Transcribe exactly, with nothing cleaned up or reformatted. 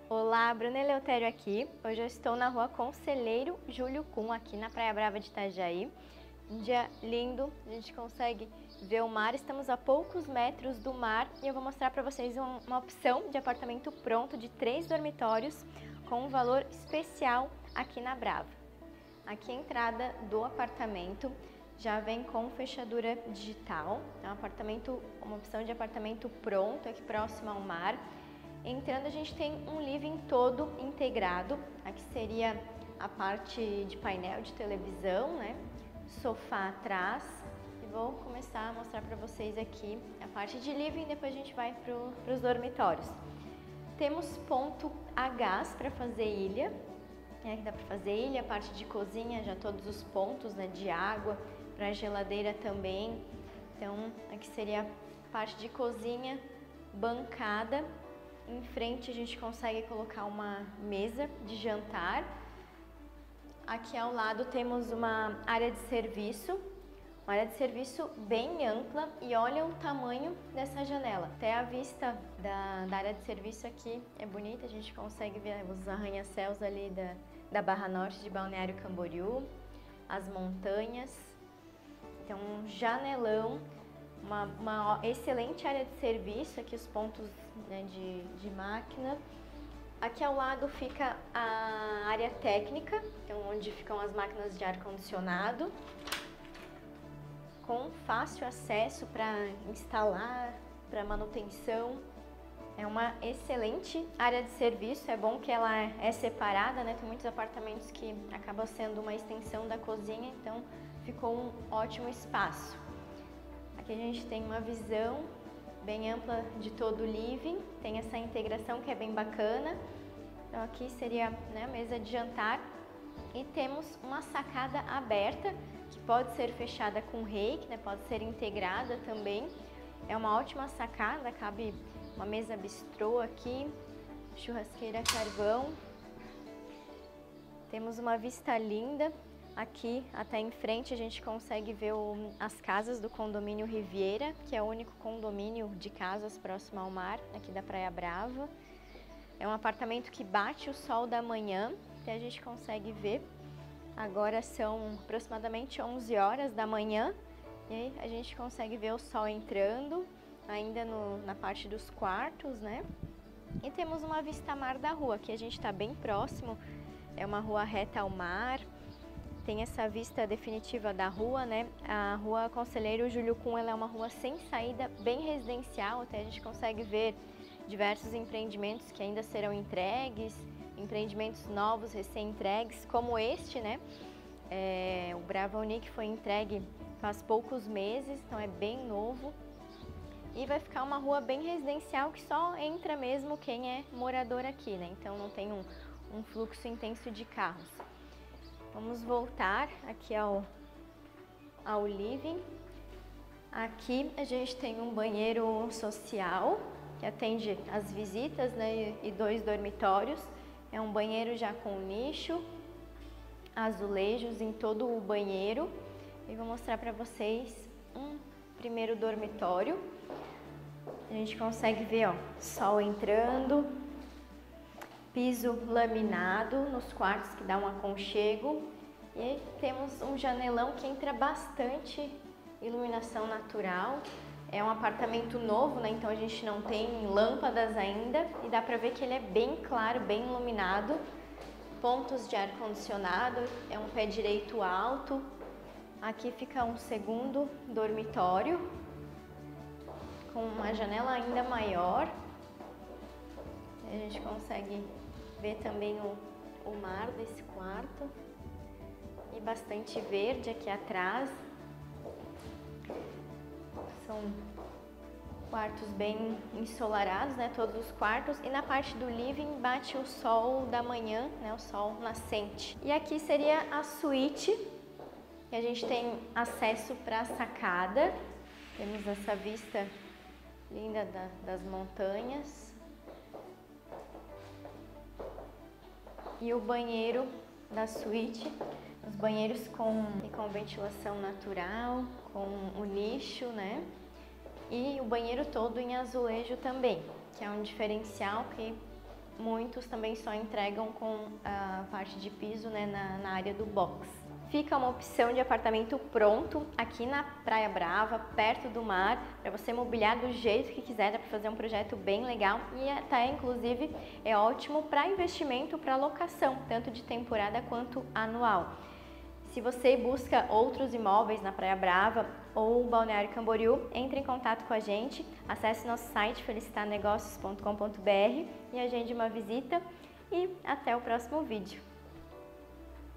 Olá, Bruna Eleutério aqui. Hoje eu estou na rua Conselheiro Júlio Kuhn, aqui na Praia Brava de Itajaí. Um dia lindo, a gente consegue ver o mar, estamos a poucos metros do mar e eu vou mostrar para vocês um, uma opção de apartamento pronto de três dormitórios com um valor especial aqui na Brava. Aqui a entrada do apartamento já vem com fechadura digital, é um apartamento, uma opção de apartamento pronto aqui próximo ao mar. Entrando a gente tem um living todo integrado, aqui seria a parte de painel de televisão, né? Sofá atrás, e vou começar a mostrar para vocês aqui a parte de living, depois a gente vai para os dormitórios. Temos ponto a gás para fazer ilha, é, dá para fazer ilha, a parte de cozinha, já todos os pontos, né, de água, para geladeira também. Então aqui seria a parte de cozinha, bancada. Em frente a gente consegue colocar uma mesa de jantar. Aqui ao lado temos uma área de serviço, uma área de serviço bem ampla, e olha o tamanho dessa janela. Até a vista da, da área de serviço aqui é bonita, a gente consegue ver os arranha-céus ali da, da Barra Norte de Balneário Camboriú, as montanhas. Então um janelão. Uma, uma excelente área de serviço, aqui os pontos, né, de, de máquina. Aqui ao lado fica a área técnica, então onde ficam as máquinas de ar-condicionado, com fácil acesso para instalar, para manutenção. É uma excelente área de serviço, é bom que ela é separada, né? Tem muitos apartamentos que acabam sendo uma extensão da cozinha, então ficou um ótimo espaço. Aqui a gente tem uma visão bem ampla de todo o living, tem essa integração que é bem bacana. Então aqui seria, né, a mesa de jantar, e temos uma sacada aberta que pode ser fechada com reiki, né, pode ser integrada também. É uma ótima sacada, cabe uma mesa bistrô aqui, churrasqueira carvão. Temos uma vista linda. Aqui, até em frente, a gente consegue ver o, as casas do condomínio Riviera, que é o único condomínio de casas próximo ao mar, aqui da Praia Brava. É um apartamento que bate o sol da manhã, que a gente consegue ver. Agora são aproximadamente onze horas da manhã, e aí a gente consegue ver o sol entrando, ainda no, na parte dos quartos, né? E temos uma vista mar da rua, que a gente está bem próximo, é uma rua reta ao mar. Tem essa vista definitiva da rua, né? A rua Conselheiro Júlio Kuhn, ela é uma rua sem saída, bem residencial, até a gente consegue ver diversos empreendimentos que ainda serão entregues, empreendimentos novos, recém-entregues, como este, né? É, o Brava Unique foi entregue faz poucos meses, então é bem novo. E vai ficar uma rua bem residencial que só entra mesmo quem é morador aqui, né? Então não tem um, um fluxo intenso de carros. Vamos voltar aqui ao, ao living. Aqui a gente tem um banheiro social que atende as visitas, né, e dois dormitórios. É um banheiro já com nicho, azulejos em todo o banheiro. E vou mostrar para vocês um primeiro dormitório. A gente consegue ver, ó, sol entrando. Piso laminado nos quartos, que dá um aconchego, e temos um janelão que entra bastante iluminação natural. É um apartamento novo, né? Então a gente não tem lâmpadas ainda, e dá pra ver que ele é bem claro, bem iluminado. Pontos de ar-condicionado, é um pé direito alto. Aqui fica um segundo dormitório, com uma janela ainda maior. A gente consegue ver também o, o mar desse quarto, e bastante verde aqui atrás. São quartos bem ensolarados, né, todos os quartos, e na parte do living bate o sol da manhã, né, o sol nascente. E aqui seria a suíte, e a gente tem acesso para a sacada. Temos essa vista linda da, das montanhas. E o banheiro da suíte, os banheiros com, com ventilação natural, com o nicho, né? E o banheiro todo em azulejo também, que é um diferencial que muitos também só entregam com a parte de piso, né, na, na área do box. Fica uma opção de apartamento pronto aqui na Praia Brava, perto do mar, para você mobiliar do jeito que quiser, dá para fazer um projeto bem legal e até inclusive é ótimo para investimento, para locação, tanto de temporada quanto anual. Se você busca outros imóveis na Praia Brava ou Balneário Camboriú, entre em contato com a gente, acesse nosso site felicitar negócios ponto com ponto br e agende uma visita e até o próximo vídeo.